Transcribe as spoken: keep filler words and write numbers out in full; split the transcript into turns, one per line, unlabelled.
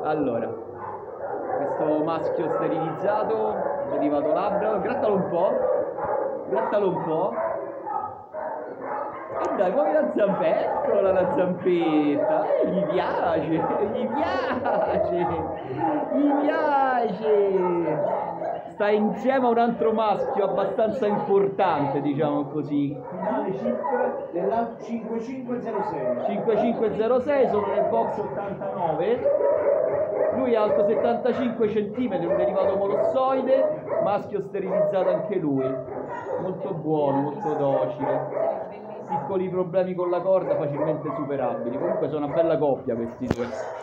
Allora, questo maschio sterilizzato, derivato Labrador, grattalo un po', grattalo un po'. E dai, muovi la zampetta, eccola la zampetta, eh, gli piace, gli piace, gli piace. Sta insieme a un altro maschio abbastanza importante, diciamo così.
Finale chip della cinquemilacinquecentosei.
cinquemilacinquecentosei, sono nel box ottantanove. Lui è alto settantacinque centimetri, un derivato molossoide, maschio sterilizzato anche lui. Molto buono, molto docile. Piccoli problemi con la corda facilmente superabili. Comunque sono una bella coppia questi due.